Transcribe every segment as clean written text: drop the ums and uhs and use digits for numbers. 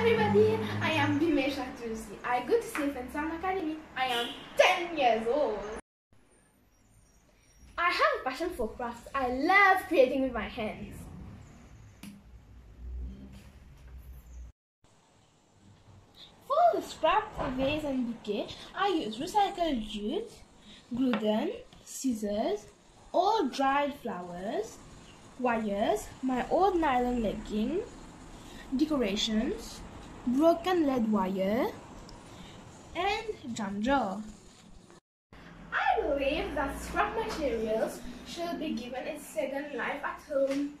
everybody, I am Bhimesha Tulsi. I go to Safe and Sound Academy. I am 10 years old. I have a passion for crafts. I love creating with my hands. For the scrap, vase and bouquet, I use recycled jute, glue gun, scissors, old dried flowers, wires, my old nylon legging, decorations, broken lead wire, and jam jar. I believe that scrap materials should be given a second life at home.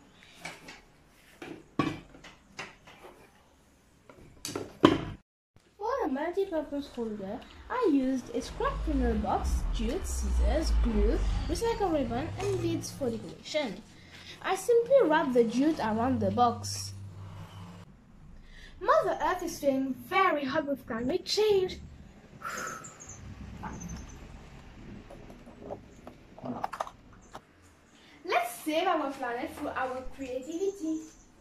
For the multi-purpose holder, I used a scrap printer box, jute, scissors, glue, recycled ribbon, and beads for decoration. I simply wrap the jute around the box. Mother Earth is feeling very hot with climate change. Let's save our planet through our creativity.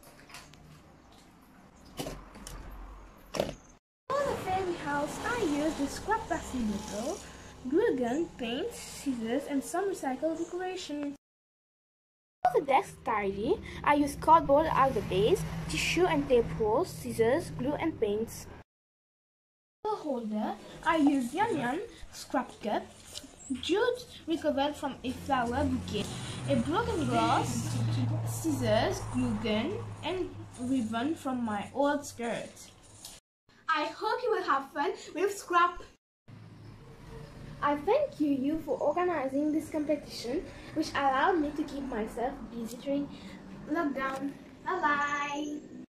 For the fairy house, I used the scrap plastic bottle, glue gun, paint, scissors, and some recycled decoration. For the desk tidy, I used cardboard as the base, tissue and tape rolls, scissors, glue, and paints. For the holder, I used yan scrap cup, jute recovered from a flower bouquet, a broken glass, scissors, glue gun, and ribbon from my old skirt. I hope you will have fun with scrap. I thank you for organizing this competition, which allowed me to keep myself busy during lockdown. Bye-bye!